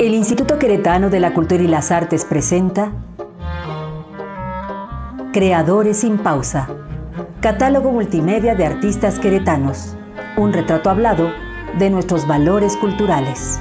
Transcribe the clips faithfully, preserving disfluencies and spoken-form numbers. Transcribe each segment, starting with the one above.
El Instituto Queretano de la Cultura y las Artes presenta Creadores sin Pausa, catálogo multimedia de artistas queretanos, un retrato hablado de nuestros valores culturales.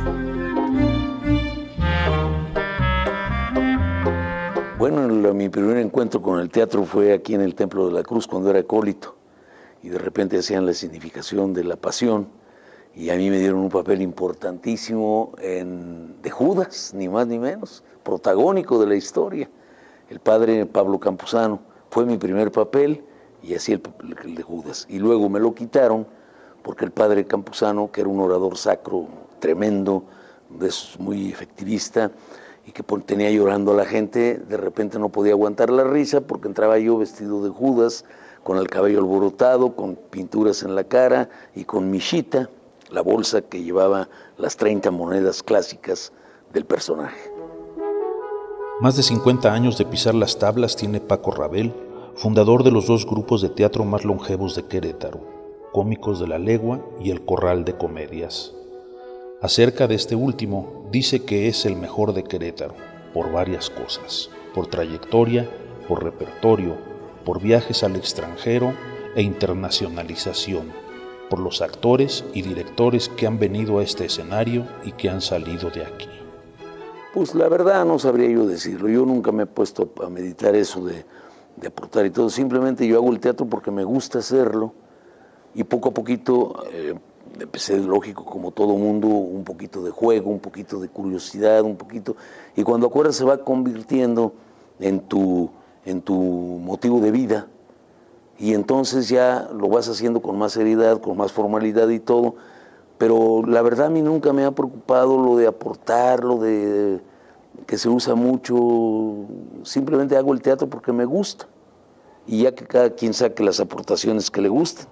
Bueno, mi primer encuentro con el teatro fue aquí en el Templo de la Cruz cuando era acólito y de repente hacían la significación de la pasión. Y a mí me dieron un papel importantísimo en, de Judas, ni más ni menos, protagónico de la historia. El padre Pablo Campuzano fue mi primer papel y así el, el de Judas. Y luego me lo quitaron porque el padre Campuzano, que era un orador sacro tremendo, muy efectivista, y que tenía llorando a la gente, de repente no podía aguantar la risa porque entraba yo vestido de Judas, con el cabello alborotado, con pinturas en la cara y con mi chita, la bolsa que llevaba las treinta monedas clásicas del personaje. Más de cincuenta años de pisar las tablas tiene Paco Rabel, fundador de los dos grupos de teatro más longevos de Querétaro, Cómicos de la Legua y El Corral de Comedias. Acerca de este último, dice que es el mejor de Querétaro, por varias cosas, por trayectoria, por repertorio, por viajes al extranjero e internacionalización, por los actores y directores que han venido a este escenario y que han salido de aquí. Pues la verdad no sabría yo decirlo, yo nunca me he puesto a meditar eso de, de aportar y todo, simplemente yo hago el teatro porque me gusta hacerlo y poco a poquito eh, empecé, lógico, como todo mundo, un poquito de juego, un poquito de curiosidad, un poquito, y cuando acuerdas se va convirtiendo en tu, en tu motivo de vida. Y entonces ya lo vas haciendo con más seriedad, con más formalidad y todo, pero la verdad a mí nunca me ha preocupado lo de aportar, lo de que se usa mucho, simplemente hago el teatro porque me gusta, y ya que cada quien saque las aportaciones que le gustan.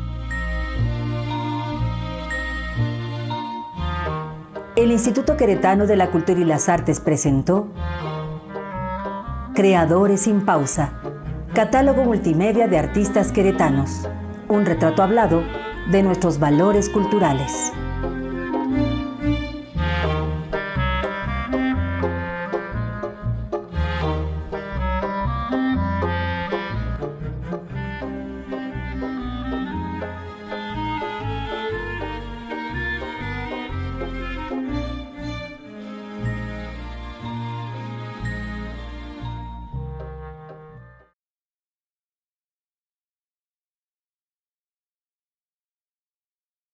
El Instituto Queretano de la Cultura y las Artes presentó Creadores sin Pausa, catálogo multimedia de artistas queretanos, un retrato hablado de nuestros valores culturales.